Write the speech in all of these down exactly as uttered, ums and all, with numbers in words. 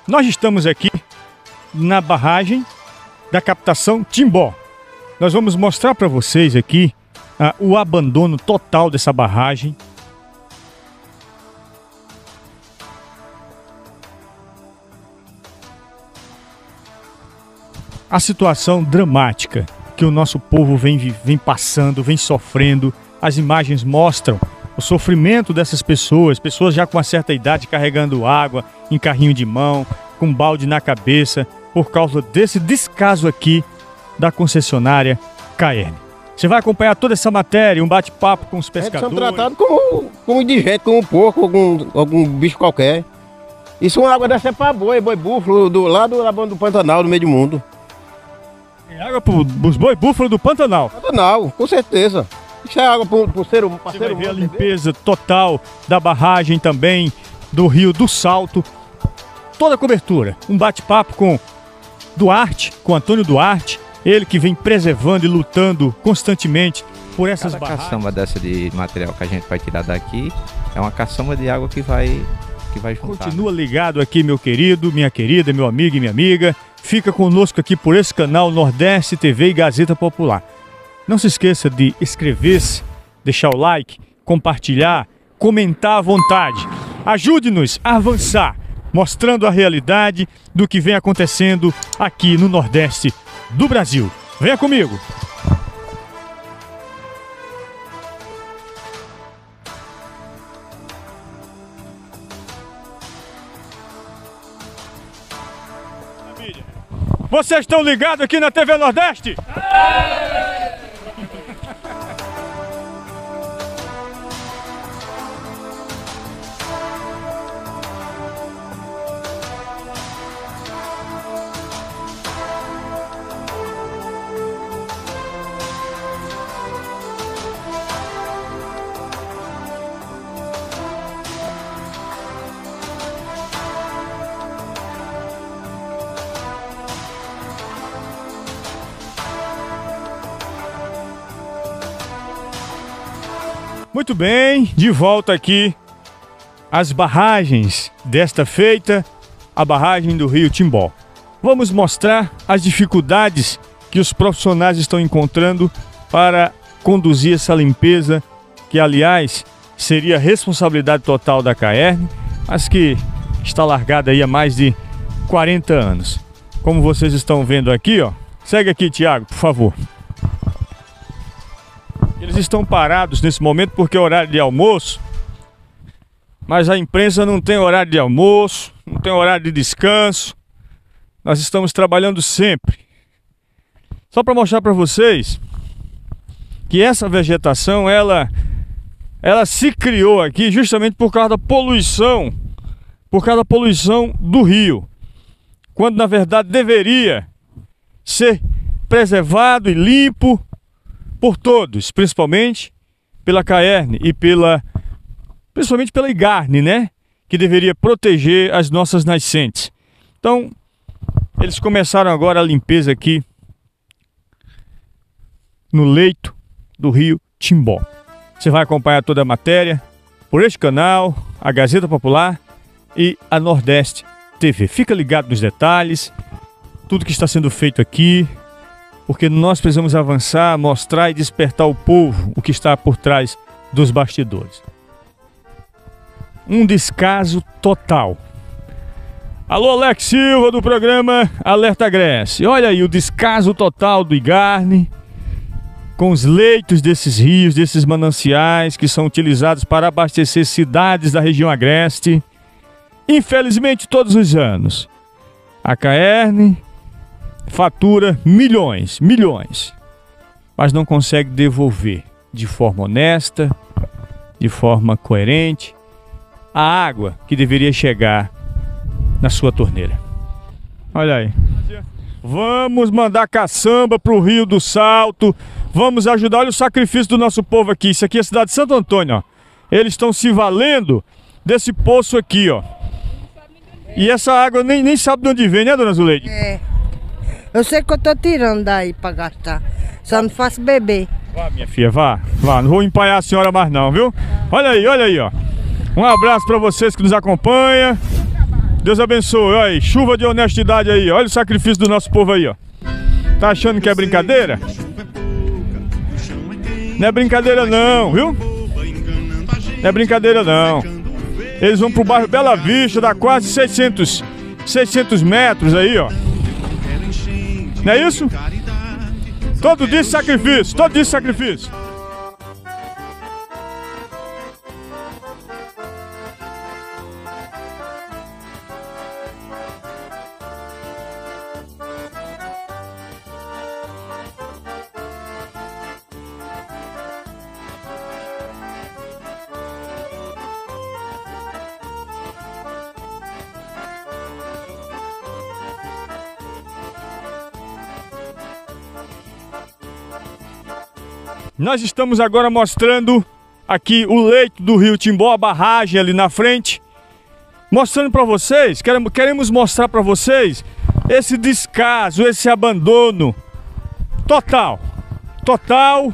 Nós estamos aqui na barragem da captação Timbó. Nós vamos mostrar para vocês aqui ah, o abandono total dessa barragem. A situação dramática que o nosso povo vem, vem passando, vem sofrendo. As imagens mostram o sofrimento dessas pessoas, pessoas já com uma certa idade carregando água em carrinho de mão, com balde na cabeça, por causa desse descaso aqui da concessionária Caerne. Você vai acompanhar toda essa matéria, um bate-papo com os pescadores. Eles são tratados como, como indigente, como um porco, algum, algum bicho qualquer. Isso é uma água dessa é para boi, boi búfalo, do lado do, do Pantanal, no meio do mundo. É água para os boi búfalo do Pantanal? Pantanal, com certeza. Isso é água para o ser humano. Você vai ver a limpeza total da barragem também, do Rio do Salto. Toda a cobertura. Um bate-papo com Duarte, com Antônio Duarte. Ele que vem preservando e lutando constantemente por essas Cada barragens. caçamba dessa de material que a gente vai tirar daqui é uma caçamba de água que vai, que vai juntar. Continua ligado aqui, meu querido, minha querida, meu amigo e minha amiga. Fica conosco aqui por esse canal Nordeste T V e Gazeta Popular. Não se esqueça de inscrever-se, deixar o like, compartilhar, comentar à vontade. Ajude-nos a avançar, mostrando a realidade do que vem acontecendo aqui no Nordeste do Brasil. Venha comigo! Vocês estão ligados aqui na T V Nordeste? Muito bem, de volta aqui às barragens desta feita, a barragem do Rio Timbó. Vamos mostrar as dificuldades que os profissionais estão encontrando para conduzir essa limpeza, que aliás seria responsabilidade total da Caerne, mas que está largada aí há mais de quarenta anos. Como vocês estão vendo aqui, ó. Segue aqui, Tiago, por favor. Eles estão parados nesse momento porque é horário de almoço, mas a imprensa não tem horário de almoço, não tem horário de descanso. Nós estamos trabalhando sempre. Só para mostrar para vocês que essa vegetação, ela, ela se criou aqui justamente por causa da poluição, por causa da poluição do rio, quando na verdade deveria ser preservado e limpo por todos, principalmente pela Caerne e pela, principalmente pela Igarni, né? Que deveria proteger as nossas nascentes. Então, eles começaram agora a limpeza aqui no leito do Rio Timbó. Você vai acompanhar toda a matéria por este canal, a Gazeta Popular e a Nordeste T V. Fica ligado nos detalhes, tudo que está sendo feito aqui, porque nós precisamos avançar, mostrar e despertar o povo o que está por trás dos bastidores. Um descaso total. Alô, Alex Silva do programa Alerta Agreste. Olha aí o descaso total do Igarni, com os leitos desses rios, desses mananciais que são utilizados para abastecer cidades da região agreste. Infelizmente, todos os anos, a Caerne fatura milhões, milhões, mas não consegue devolver de forma honesta, de forma coerente, a água que deveria chegar na sua torneira. Olha aí. Vamos mandar caçamba para o Rio do Salto, vamos ajudar. Olha o sacrifício do nosso povo aqui. Isso aqui é a cidade de Santo Antônio, ó. Eles estão se valendo desse poço aqui, ó. E essa água nem, nem sabe de onde vem, né, dona Zuleide? É. Eu sei que eu tô tirando daí pra gastar. Só não faço beber. Vá, minha filha, vá. Vá, não vou empalhar a senhora mais não, viu? Olha aí, olha aí, ó. Um abraço pra vocês que nos acompanham. Deus abençoe. Olha aí, chuva de honestidade aí. Olha o sacrifício do nosso povo aí, ó. Tá achando que é brincadeira? Não é brincadeira não, viu? Não é brincadeira não. Eles vão pro bairro Bela Vista, dá quase seiscentos metros aí, ó. Não é isso? Todo dia sacrifício, todo dia sacrifício. Nós estamos agora mostrando aqui o leito do rio Timbó, a barragem ali na frente. Mostrando para vocês, queremos, queremos mostrar para vocês esse descaso, esse abandono total, total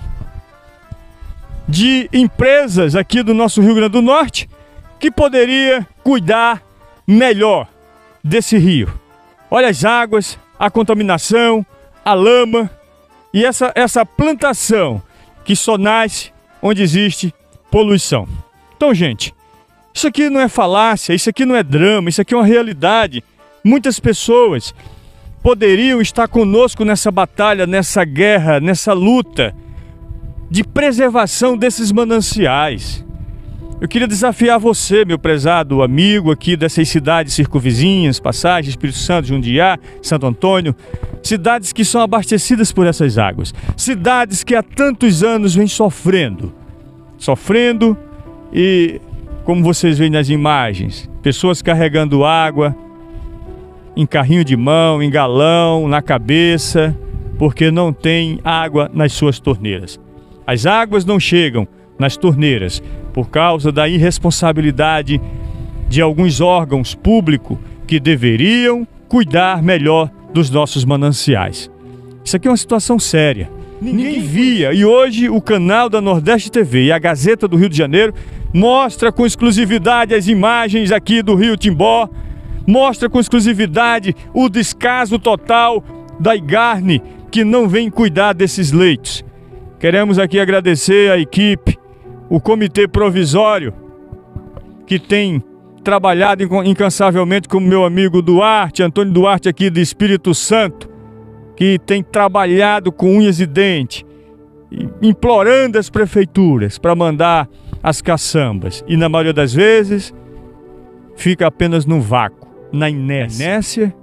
de empresas aqui do nosso Rio Grande do Norte que poderia cuidar melhor desse rio. Olha as águas, a contaminação, a lama e essa, essa plantação que só nasce onde existe poluição. Então, gente, isso aqui não é falácia, isso aqui não é drama, isso aqui é uma realidade. Muitas pessoas poderiam estar conosco nessa batalha, nessa guerra, nessa luta de preservação desses mananciais. Eu queria desafiar você, meu prezado amigo aqui dessas cidades circunvizinhas, Passagem, Espírito Santo, Jundiá, Santo Antônio, cidades que são abastecidas por essas águas, cidades que há tantos anos vêm sofrendo, sofrendo e, como vocês veem nas imagens, pessoas carregando água em carrinho de mão, em galão, na cabeça, porque não tem água nas suas torneiras. As águas não chegam nas torneiras por causa da irresponsabilidade de alguns órgãos públicos que deveriam cuidar melhor dos nossos mananciais. Isso aqui é uma situação séria. Ninguém via, e hoje o canal da Nordeste T V e a Gazeta do Rio de Janeiro mostra com exclusividade as imagens aqui do rio Timbó, mostra com exclusividade o descaso total da Igarni, que não vem cuidar desses leitos. Queremos aqui agradecer a equipe, o comitê provisório, que tem trabalhado incansavelmente com o meu amigo Duarte, Antônio Duarte aqui do Espírito Santo, que tem trabalhado com unhas e dentes, implorando as prefeituras para mandar as caçambas. E na maioria das vezes, fica apenas no vácuo, na inércia, inércia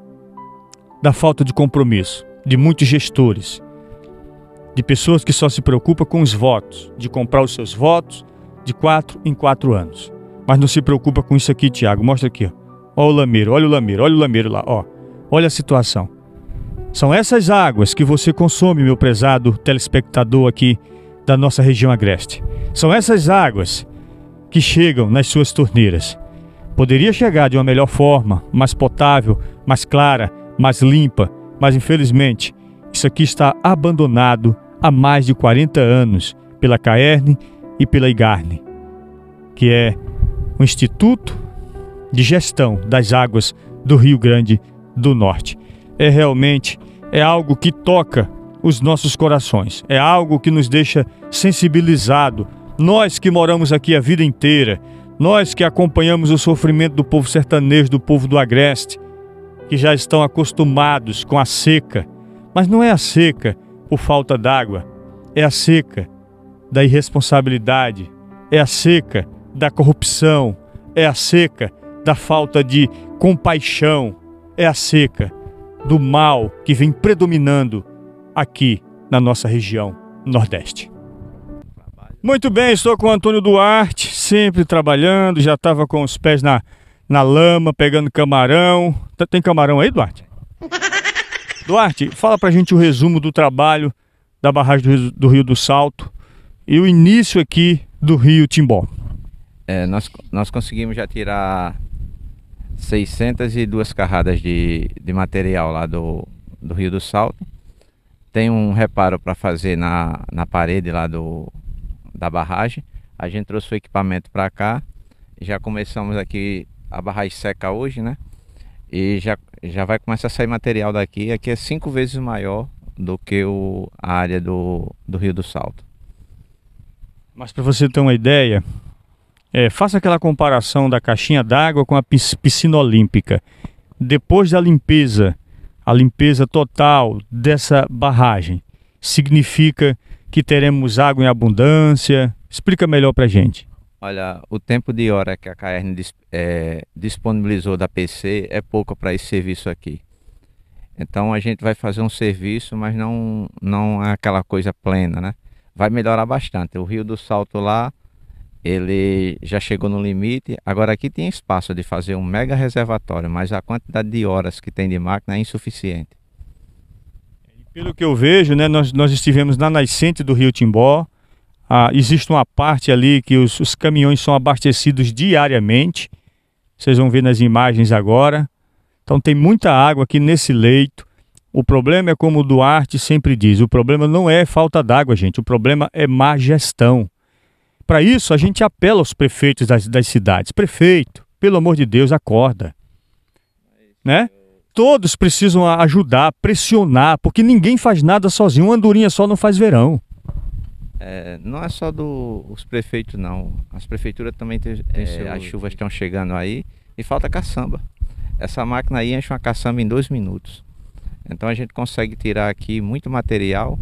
da falta de compromisso de muitos gestores, de pessoas que só se preocupam com os votos, de comprar os seus votos de quatro em quatro anos. Mas não se preocupa com isso aqui, Tiago. Mostra aqui, ó. Olha o lameiro, olha o lameiro, olha o lameiro lá, ó. Olha a situação. São essas águas que você consome, meu prezado telespectador aqui da nossa região agreste. São essas águas que chegam nas suas torneiras. Poderia chegar de uma melhor forma, mais potável, mais clara, mais limpa, mas infelizmente isso aqui está abandonado há mais de quarenta anos pela Caerne e pela Igarni, que é o Instituto de Gestão das Águas do Rio Grande do Norte. É realmente é algo que toca os nossos corações, é algo que nos deixa sensibilizado. Nós que moramos aqui a vida inteira, nós que acompanhamos o sofrimento do povo sertanejo, do povo do Agreste, que já estão acostumados com a seca, mas não é a seca por falta d'água, é a seca da irresponsabilidade, é a seca da corrupção, é a seca da falta de compaixão, é a seca do mal que vem predominando aqui na nossa região Nordeste. Muito bem, estou com o Antônio Duarte, sempre trabalhando, já estava com os pés na, na lama, pegando camarão. Tem camarão aí, Duarte? Duarte, fala pra gente o resumo do trabalho da barragem do Rio do, Rio do Salto e o início aqui do rio Timbó. É, nós, nós conseguimos já tirar seiscentas e duas carradas de, de material lá do, do Rio do Salto. Tem um reparo para fazer na, na parede lá do, da barragem. A gente trouxe o equipamento para cá. Já começamos aqui a barragem seca hoje, né? E já, já vai começar a sair material daqui. Aqui é cinco vezes maior do que o, a área do, do Rio do Salto. Mas para você ter uma ideia, é, faça aquela comparação da caixinha d'água com a piscina olímpica. Depois da limpeza, a limpeza total dessa barragem, significa que teremos água em abundância? Explica melhor para a gente. Olha, o tempo de hora que a Caerne é, disponibilizou da P C é pouco para esse serviço aqui. Então a gente vai fazer um serviço, mas não, não é aquela coisa plena, né? Vai melhorar bastante. O Rio do Salto lá, ele já chegou no limite. Agora aqui tem espaço de fazer um mega reservatório, mas a quantidade de horas que tem de máquina é insuficiente. Pelo que eu vejo, né, nós, nós estivemos na nascente do Rio Timbó. Ah, existe uma parte ali que os, os caminhões são abastecidos diariamente. Vocês vão ver nas imagens agora. Então tem muita água aqui nesse leito. O problema é como o Duarte sempre diz, o problema não é falta d'água, gente. O problema é má gestão. Para isso a gente apela aos prefeitos das, das cidades. Prefeito, pelo amor de Deus, acorda. Né? Todos precisam ajudar, pressionar, porque ninguém faz nada sozinho. Uma andorinha só não faz verão. É, não é só dos do, prefeitos não, as prefeituras também tem, é, as chuvas estão chegando aí e falta caçamba. Essa máquina aí enche uma caçamba em dois minutos. Então a gente consegue tirar aqui muito material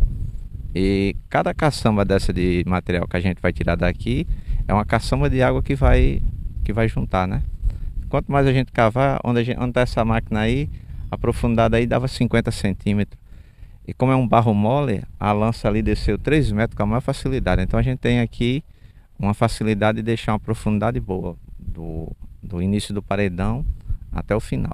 e cada caçamba dessa de material que a gente vai tirar daqui é uma caçamba de água que vai, que vai juntar, né? Quanto mais a gente cavar, onde está essa máquina aí, a profundidade aí dava cinquenta centímetros. E como é um barro mole, a lança ali desceu três metros com a maior facilidade. Então a gente tem aqui uma facilidade de deixar uma profundidade boa, do, do início do paredão até o final.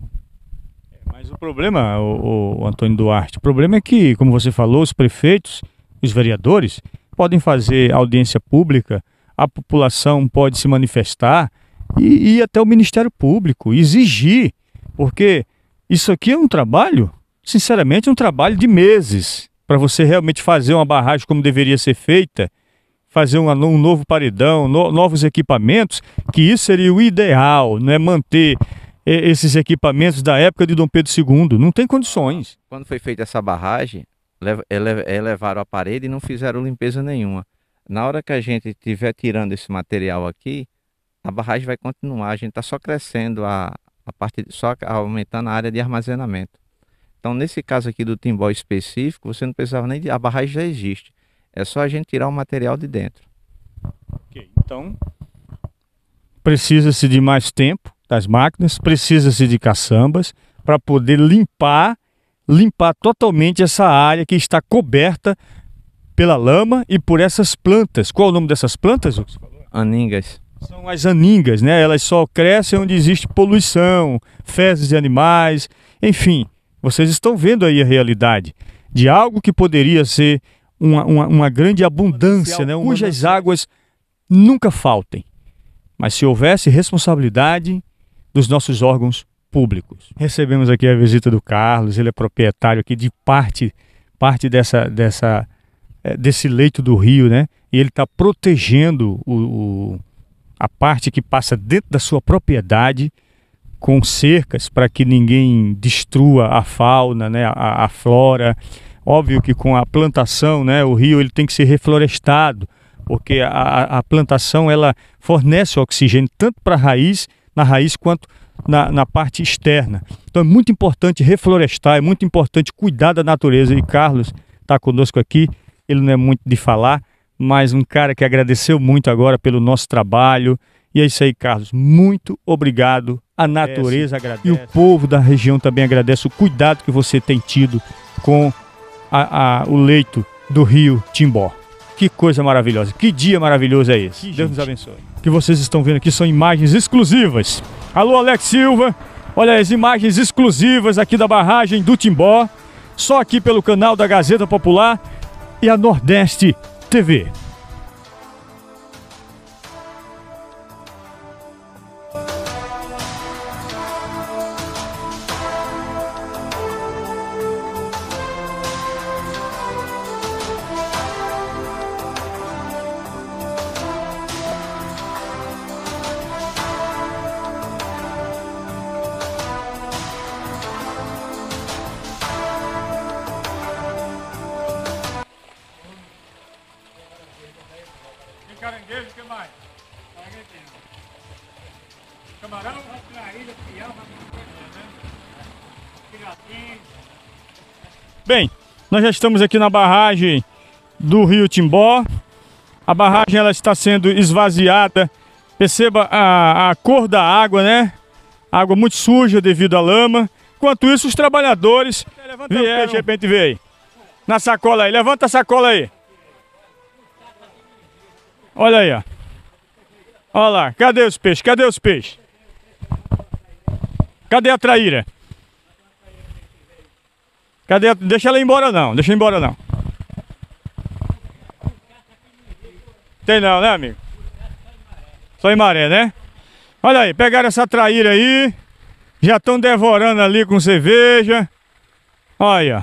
Mas o problema, o, o Antônio Duarte, o problema é que, como você falou, os prefeitos, os vereadores, podem fazer audiência pública, a população pode se manifestar e ir até o Ministério Público, exigir, porque isso aqui é um trabalho... Sinceramente, é um trabalho de meses para você realmente fazer uma barragem como deveria ser feita, fazer um, um novo paredão, no, novos equipamentos, que isso seria o ideal, não é manter eh, esses equipamentos da época de Dom Pedro segundo. Não tem condições. Quando foi feita essa barragem, elevaram a parede e não fizeram limpeza nenhuma. Na hora que a gente estiver tirando esse material aqui, a barragem vai continuar, a gente está só crescendo, a, a parte, só aumentando a área de armazenamento. Então, nesse caso aqui do Timbó específico, você não precisava nem de... A barragem já existe. É só a gente tirar o material de dentro. Ok, então... Precisa-se de mais tempo das máquinas, precisa-se de caçambas para poder limpar, limpar totalmente essa área que está coberta pela lama e por essas plantas. Qual é o nome dessas plantas? Aningas. São as aningas, né? Elas só crescem onde existe poluição, fezes de animais, enfim... Vocês estão vendo aí a realidade de algo que poderia ser uma, uma, uma grande abundância, né? Cujas águas nunca faltem. Mas se houvesse responsabilidade dos nossos órgãos públicos. Recebemos aqui a visita do Carlos, ele é proprietário aqui de parte, parte dessa, dessa, desse leito do rio, né? E ele está protegendo o, o, a parte que passa dentro da sua propriedade, com cercas para que ninguém destrua a fauna, né, a, a flora. Óbvio que com a plantação, né, o rio ele tem que ser reflorestado, porque a, a plantação ela fornece oxigênio tanto para a raiz, na raiz quanto na, na parte externa. Então é muito importante reflorestar, é muito importante cuidar da natureza. E Carlos está conosco aqui, ele não é muito de falar, mas um cara que agradeceu muito agora pelo nosso trabalho. E é isso aí, Carlos. Muito obrigado. A natureza agradece. E o povo da região também agradece o cuidado que você tem tido com a, a, o leito do rio Timbó. Que coisa maravilhosa. Que dia maravilhoso é esse. Que Deus gente. nos abençoe. O que vocês estão vendo aqui são imagens exclusivas. Alô, Alex Silva. Olha as imagens exclusivas aqui da barragem do Timbó. Só aqui pelo canal da Gazeta Popular e a Nordeste T V. Bem, nós já estamos aqui na barragem do Rio Timbó. A barragem ela está sendo esvaziada. Perceba a, a cor da água, né? Água muito suja devido à lama. Enquanto isso, os trabalhadores vieram, de repente veio na sacola aí. Levanta a sacola aí. Olha aí, ó. Olha lá. Cadê os peixes? Cadê os peixes? Cadê a traíra? Cadê a... Deixa ela ir embora não. Deixa ela ir embora não. Tem não, né, amigo? Só em maré, né? Olha aí, pegaram essa traíra aí. Já estão devorando ali com cerveja. Olha.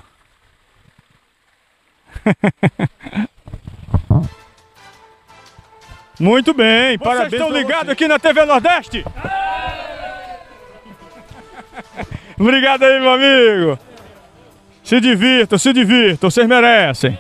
Muito bem, vocês parabéns. Vocês estão ligados aqui na T V Nordeste? Obrigado aí, meu amigo. Se divirtam, se divirtam, vocês merecem.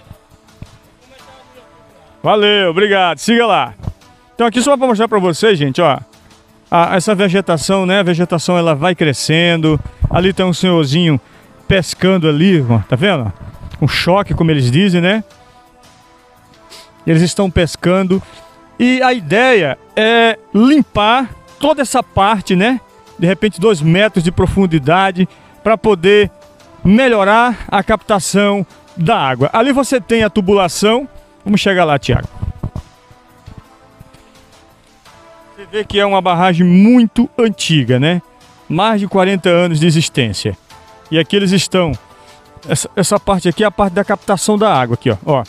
Valeu, obrigado, siga lá. Então aqui só para mostrar para vocês, gente, ó. A, essa vegetação, né? A vegetação ela vai crescendo. Ali tem um senhorzinho pescando ali, ó, tá vendo? Um choque, como eles dizem, né? Eles estão pescando. E a ideia é limpar toda essa parte, né? De repente dois metros de profundidade para poder melhorar a captação da água. Ali você tem a tubulação. Vamos chegar lá, Tiago. Você vê que é uma barragem muito antiga, né? Mais de quarenta anos de existência. E aqui eles estão... Essa, essa parte aqui é a parte da captação da água, aqui, ó. ó.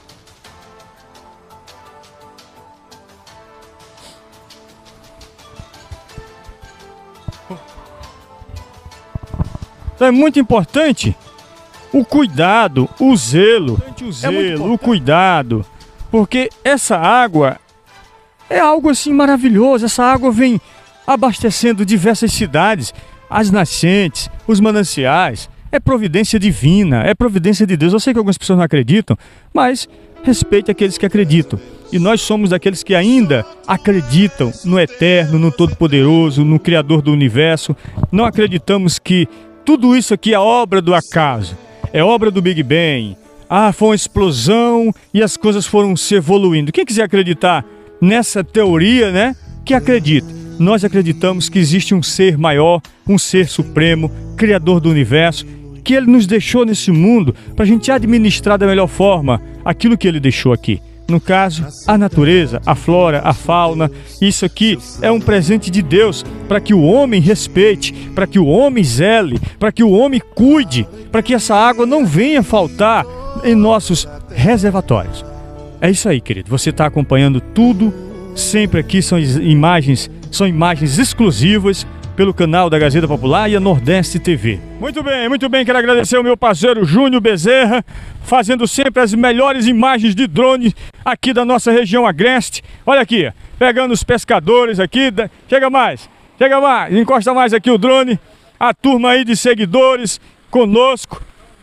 Então é muito importante o cuidado, o zelo, o zelo, o cuidado, porque essa água é algo assim maravilhoso. Essa água vem abastecendo diversas cidades, as nascentes, os mananciais. É providência divina, é providência de Deus. Eu sei que algumas pessoas não acreditam, mas respeite aqueles que acreditam. E nós somos aqueles que ainda acreditam no Eterno, no Todo-Poderoso, no Criador do Universo. Não acreditamos que tudo isso aqui é obra do acaso, é obra do Big Bang. Ah, foi uma explosão e as coisas foram se evoluindo. Quem quiser acreditar nessa teoria, né, que acredite. Nós acreditamos que existe um ser maior, um ser supremo, Criador do Universo, que Ele nos deixou nesse mundo para a gente administrar da melhor forma aquilo que Ele deixou aqui. No caso, a natureza, a flora, a fauna. Isso aqui é um presente de Deus para que o homem respeite, para que o homem zele, para que o homem cuide, para que essa água não venha faltar em nossos reservatórios. É isso aí, querido. Você está acompanhando tudo sempre aqui. São imagens, são imagens exclusivas pelo canal da Gazeta Popular e a Nordeste T V. Muito bem, muito bem. Quero agradecer ao meu parceiro Júnior Bezerra, fazendo sempre as melhores imagens de drone aqui da nossa região agreste. Olha aqui, pegando os pescadores aqui. Chega mais, chega mais, encosta mais aqui o drone. A turma aí de seguidores conosco.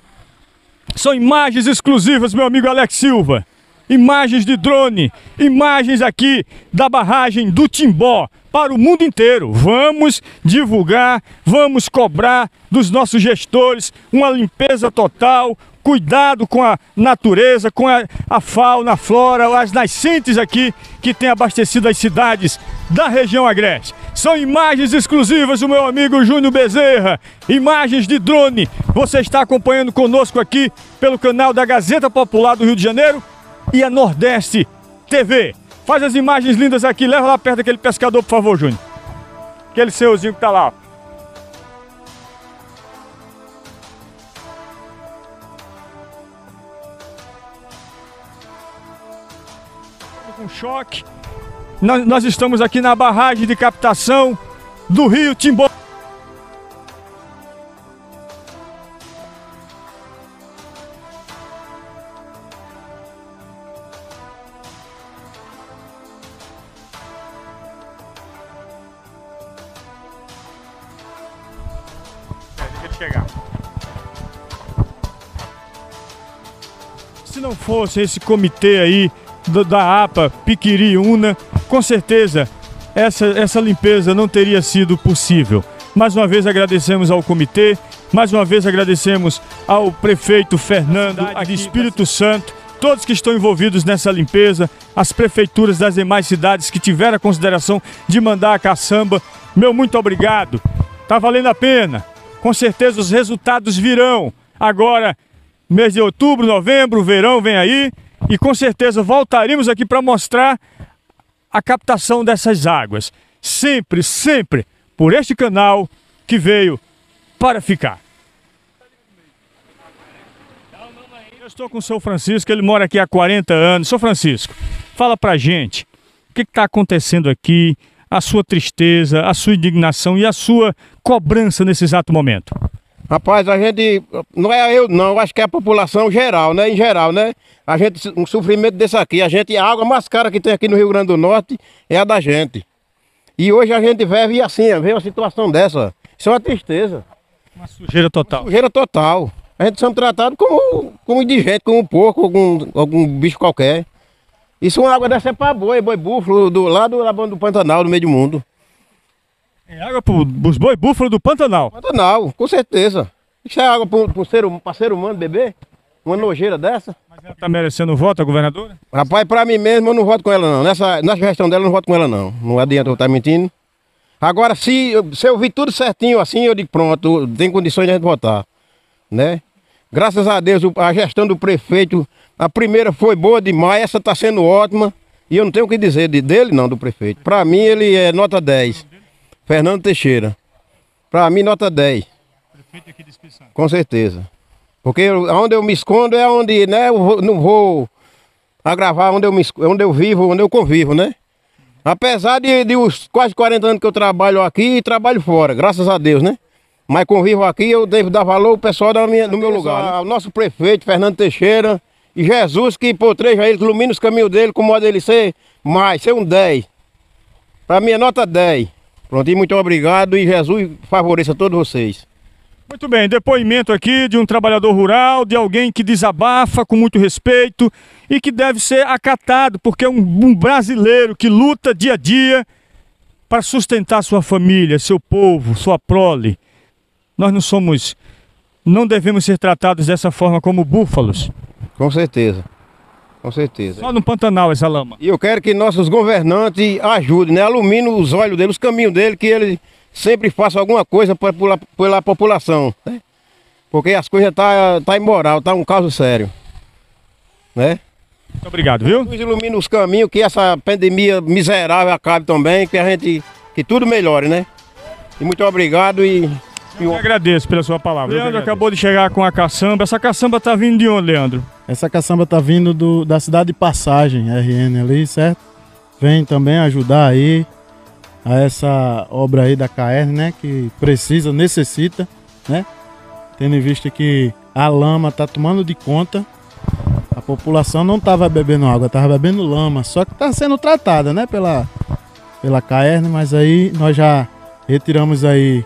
São imagens exclusivas, meu amigo Alex Silva. Imagens de drone, imagens aqui da barragem do Timbó para o mundo inteiro. Vamos divulgar, vamos cobrar dos nossos gestores uma limpeza total, cuidado com a natureza, com a, a fauna, a flora, as nascentes aqui que tem abastecido as cidades da região agreste. São imagens exclusivas do meu amigo Júnior Bezerra, imagens de drone. Você está acompanhando conosco aqui pelo canal da Gazeta Popular do Rio de Janeiro e a Nordeste T V. Faz as imagens lindas aqui, leva lá perto daquele pescador, por favor, Júnior. Aquele senhorzinho que tá lá, ó. Com choque. Nós, nós estamos aqui na barragem de captação do Rio Timbó. Chegar. Se não fosse esse comitê aí do, da APA, Piquiri, Una, com certeza essa, essa limpeza não teria sido possível. Mais uma vez agradecemos ao comitê, mais uma vez agradecemos ao prefeito Fernando de Espírito Santo, todos que estão envolvidos nessa limpeza, as prefeituras das demais cidades que tiveram a consideração de mandar a caçamba. Meu muito obrigado, tá valendo a pena, com certeza os resultados virão. Agora, mês de outubro, novembro, o verão vem aí e com certeza voltaremos aqui para mostrar a captação dessas águas. Sempre, sempre por este canal que veio para ficar. Eu estou com o seu Francisco, ele mora aqui há quarenta anos. Seu Francisco, fala pra gente o que está acontecendo aqui, a sua tristeza, a sua indignação e a sua cobrança nesse exato momento. Rapaz, a gente, não é eu não, acho que é a população geral, né? Em geral, né? A gente, um sofrimento desse aqui, a gente, a água mais cara que tem aqui no Rio Grande do Norte é a da gente. E hoje a gente vive assim, vê uma situação dessa. Isso é uma tristeza. Uma sujeira total. Uma sujeira total. A gente somos tratados como, como indigente, como um porco, algum, algum bicho qualquer. Isso é uma água dessa é para boi, boi búfalo, do lado do, do Pantanal, no meio do mundo. É água para os boi búfalo do Pantanal? Pantanal, com certeza. Isso é água para ser, ser humano beber? Uma nojeira dessa? Mas ela está merecendo voto, a governadora? Rapaz, para mim mesmo eu não voto com ela não. Nessa, nessa gestão dela eu não voto com ela não. Não adianta eu estar mentindo. Agora, se, se eu vi tudo certinho assim, eu digo pronto, tem condições de a gente votar. Né? Graças a Deus, a gestão do prefeito, a primeira foi boa demais, essa está sendo ótima. E eu não tenho o que dizer de, dele não, do prefeito. Para mim ele é nota dez. Fernando Teixeira. Para mim nota dez. Prefeito aqui de Espírito Santo. Com certeza. Porque onde eu me escondo é onde, né, eu vou, não vou agravar onde eu, me, onde eu vivo, onde eu convivo, né? Apesar de, de os quase quarenta anos que eu trabalho aqui e trabalho fora, graças a Deus, né? Mas convivo aqui, eu devo dar valor ao pessoal da minha, no meu lugar. Né? O nosso prefeito, Fernando Teixeira, e Jesus que potreja ele, ilumina os caminhos dele, com modo ele ser mais, ser um dez. Para mim é nota dez. Pronto, e muito obrigado e Jesus favoreça todos vocês. Muito bem, depoimento aqui de um trabalhador rural, de alguém que desabafa com muito respeito e que deve ser acatado, porque é um, um brasileiro que luta dia a dia para sustentar sua família, seu povo, sua prole. Nós não somos, não devemos ser tratados dessa forma como búfalos. Com certeza, com certeza. Só no Pantanal essa lama. E eu quero que nossos governantes ajudem, né? Iluminem os olhos dele, os caminhos dele, que ele sempre faça alguma coisa pela, pela população, né? Porque as coisas tá, tá imoral, tá um caso sério, né? Muito obrigado, viu? Deus ilumina os caminhos, que essa pandemia miserável acabe também, que a gente, que tudo melhore, né? E muito obrigado e... Eu agradeço pela sua palavra. Leandro acabou de chegar com a caçamba. Essa caçamba tá vindo de onde, Leandro? Essa caçamba tá vindo do, da cidade de Passagem, R N ali, certo? Vem também ajudar aí a essa obra aí da C A E R N, né? Que precisa, necessita, né? Tendo em vista que a lama tá tomando de conta. A população não tava bebendo água, tava bebendo lama. Só que tá sendo tratada, né? Pela, pela C A E R N, mas aí nós já retiramos aí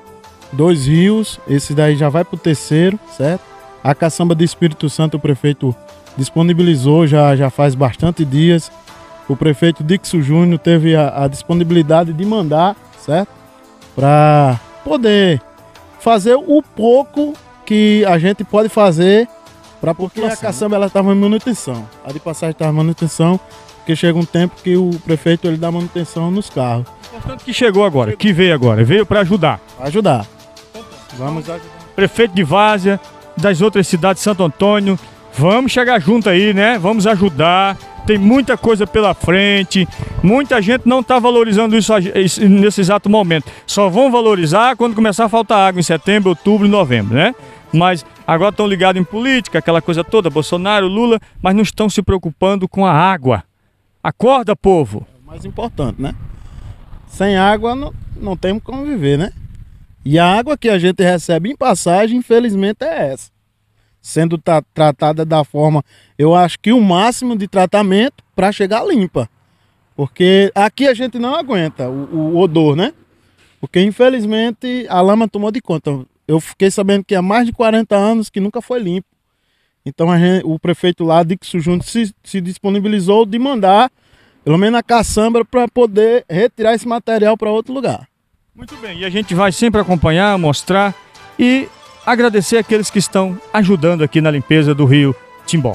dois rios, esse daí já vai pro terceiro, certo? A caçamba de Espírito Santo o prefeito disponibilizou já, já faz bastante dias. O prefeito Dixon Júnior teve a, a disponibilidade de mandar, certo? Para poder fazer o pouco que a gente pode fazer para porque a caçamba ela estava em manutenção. A de Passagem estava em manutenção, porque chega um tempo que o prefeito ele dá manutenção nos carros. Portanto que chegou agora, que veio agora, veio para ajudar. Ajudar. Vamos ajudar. Prefeito de Várzea, das outras cidades de Santo Antônio, vamos chegar junto aí, né? Vamos ajudar. Tem muita coisa pela frente. Muita gente não está valorizando isso nesse exato momento. Só vão valorizar quando começar a faltar água em setembro, outubro e novembro, né? Mas agora estão ligados em política, aquela coisa toda, Bolsonaro, Lula, mas não estão se preocupando com a água. Acorda, povo! É o mais importante, né? Sem água não, não temos como viver, né? E a água que a gente recebe em Passagem, infelizmente, é essa. Sendo tra tratada da forma, eu acho que o máximo de tratamento para chegar limpa. Porque aqui a gente não aguenta o, o odor, né? Porque infelizmente a lama tomou de conta. Eu fiquei sabendo que há mais de quarenta anos que nunca foi limpo. Então a gente, o prefeito lá, Dixon Júnior, se, se disponibilizou de mandar, pelo menos a caçamba, para poder retirar esse material para outro lugar. Muito bem, e a gente vai sempre acompanhar, mostrar e agradecer aqueles que estão ajudando aqui na limpeza do rio Timbó.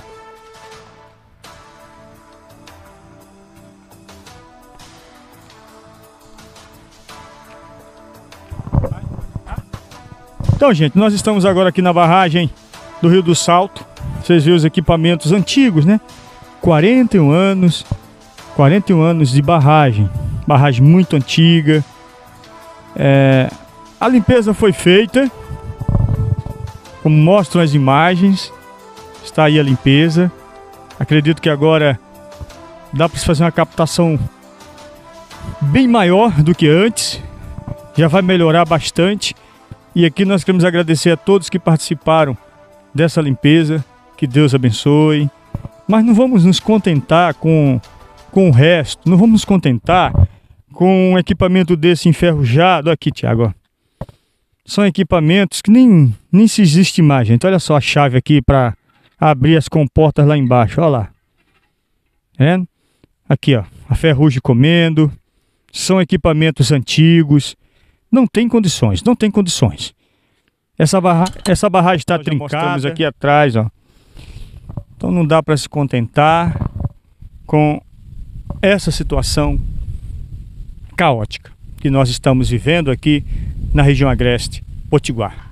Então, gente, nós estamos agora aqui na barragem do Rio do Salto. Vocês viram os equipamentos antigos, né? quarenta e um anos, quarenta e um anos de barragem. Barragem muito antiga. É, a limpeza foi feita, como mostram as imagens. Está aí a limpeza. Acredito que agora dá para se fazer uma captação bem maior do que antes. Já vai melhorar bastante. E aqui nós queremos agradecer a todos que participaram dessa limpeza. Que Deus abençoe. Mas não vamos nos contentar com, com o resto. Não vamos nos contentar com um equipamento desse enferrujado. Aqui, Tiago, ó. São equipamentos que nem, nem se existe mais, gente. Olha só a chave aqui para abrir as comportas lá embaixo. Olha lá. É? Aqui, ó. A ferrugem comendo. São equipamentos antigos. Não tem condições, não tem condições. Essa, barra, essa barragem está trincada aqui atrás, ó. Então não dá para se contentar com essa situação caótica que nós estamos vivendo aqui na região agreste Potiguar.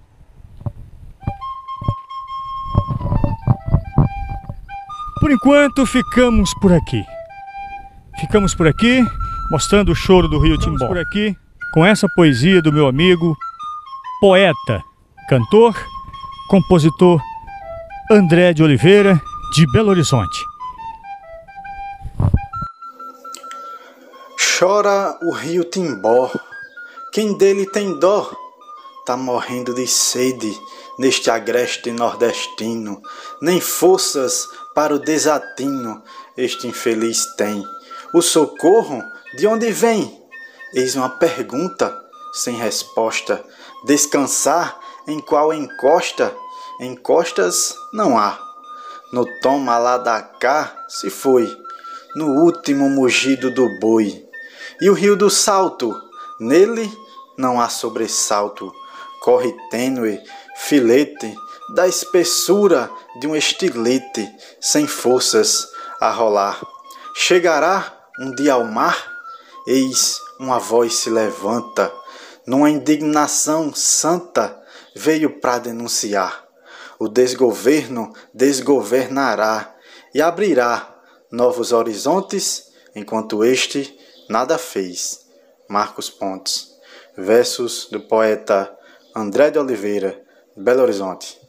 Por enquanto ficamos por aqui. Ficamos por aqui, mostrando o choro do rio Timbó. Por aqui com essa poesia do meu amigo, poeta, cantor, compositor André de Oliveira, de Belo Horizonte. Chora o rio Timbó, quem dele tem dó? Tá morrendo de sede neste agreste nordestino, nem forças para o desatino este infeliz tem. O socorro de onde vem? Eis uma pergunta sem resposta. Descansar em qual encosta? Encostas não há. No toma lá da cá se foi, no último mugido do boi. E o rio do Salto, nele não há sobressalto. Corre tênue, filete, da espessura de um estilete, sem forças a rolar. Chegará um dia ao mar? Eis uma voz se levanta, numa indignação santa, veio para denunciar. O desgoverno desgovernará e abrirá novos horizontes, enquanto este nada fez. Marcos Pontes. Versos do poeta André de Oliveira, Belo Horizonte.